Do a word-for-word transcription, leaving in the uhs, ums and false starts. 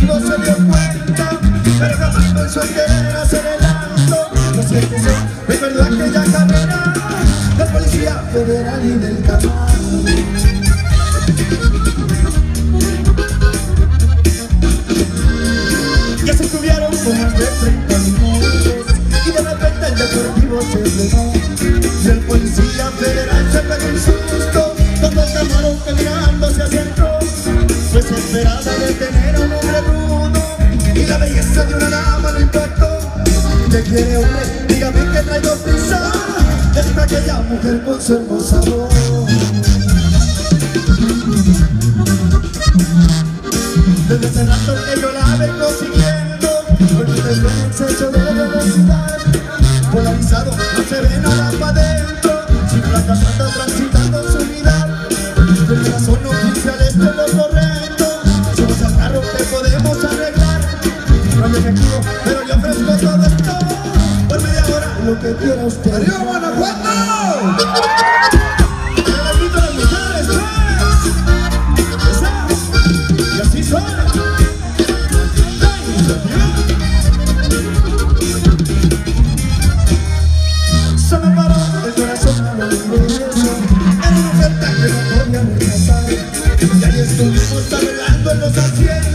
deportivo se dio cuenta, pero jamás pensó en querer hacer el acto. No sé qué sé, recuerdo aquella carrera del policía federal y del Camaro. Ya se tuvieron con más de treinta minutos y de repente el deportivo se frenó y el policía federal se pegó un susto cuando el Camaro que mirando se acercó. Pues esperaba detener a un hombre rudo y la belleza de una dama lo impactó. ¿Qué quiere, hombre? Dígame que traigo prisa. Es aquella mujer con su hermosa voz. Desde hace rato que yo la vengo siguiendo, con un desvelo exceso de velocidad. Polarizado, no se ve nada para adentro, sin fracasando transitando su vida. El corazón oficial es de lo correcto, somos el carro que podemos arreglar. No hay efectivo, pero yo ofrezco todo esto por media hora, lo que quiera usted. ¡Arriba, Guanajuato! Se me paró el corazón a lo inglés, era una oferta que no podía rechazar. Y ahí estuvimos arreglando en los asientos.